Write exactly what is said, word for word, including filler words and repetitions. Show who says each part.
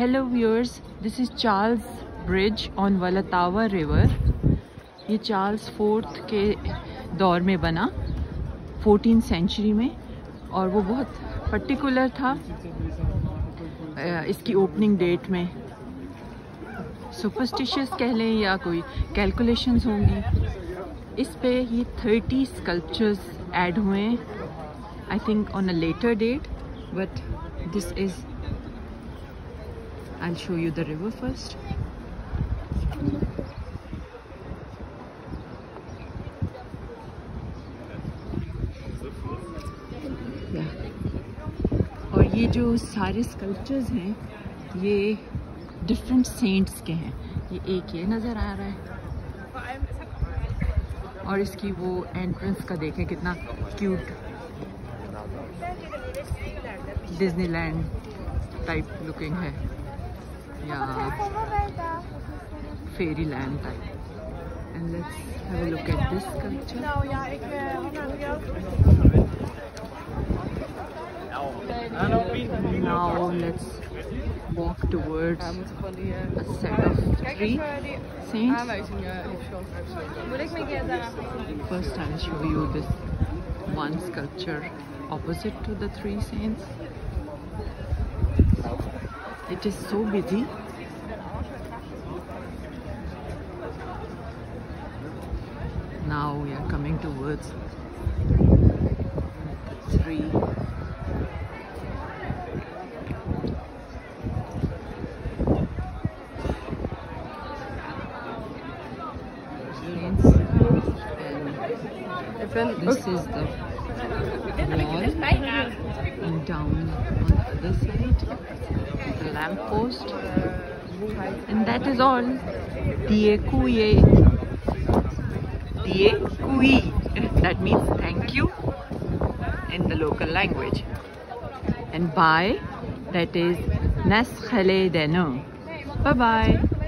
Speaker 1: Hello viewers, this is Charles Bridge on Vltava river. ये Charles fourth के दौर में बना फोर्टीन सेंचुरी में, और वो बहुत पर्टिकुलर था इसकी ओपनिंग डेट में। सुपरस्टिशियस कह लें या कोई कैलकुलेशंस होंगी। इस पे ये थर्टी स्कल्पचर्स ऐड हुए हैं, I think on a later date, but this is I'll show you the river first. Yeah. और ये जो सारे स्कल्पचर्स हैं ये डिफरेंट सेंट्स के हैं। ये एक ये नज़र आ रहा है, और इसकी वो एंट्रेंस का देखें कितना क्यूट डिज्नीलैंड टाइप लुकिंग है, या fairyland type. And let's have a look at this sculpture. Now let's walk towards a set of three saints. First I'll show you this one sculpture opposite to the three saints. It is so busy. Now we are coming towards the three saints, and this is the wall, and down on the other side the lamp post, and that is all. Diekuye, Diekui, that means thank you in the local language, and bye, that is Nas Khale Deno. Bye bye.